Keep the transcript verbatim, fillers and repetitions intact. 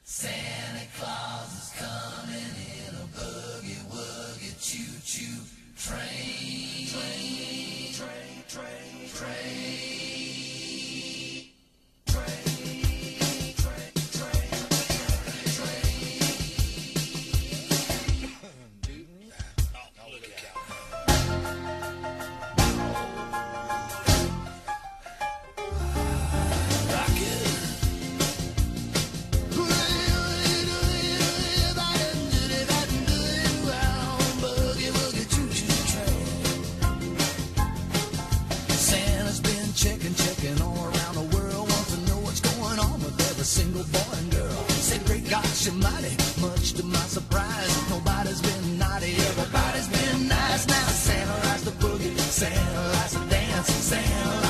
Santa Claus is coming in a boogie woogie choo choo train. Train, train, train, train. Checking, checking all around the world, want to know what's going on with every single boy and girl. Said, great gosh almighty, much to my surprise, nobody's been naughty, everybody's been nice. Now Santa likes to boogie, Santa likes to dance, Santa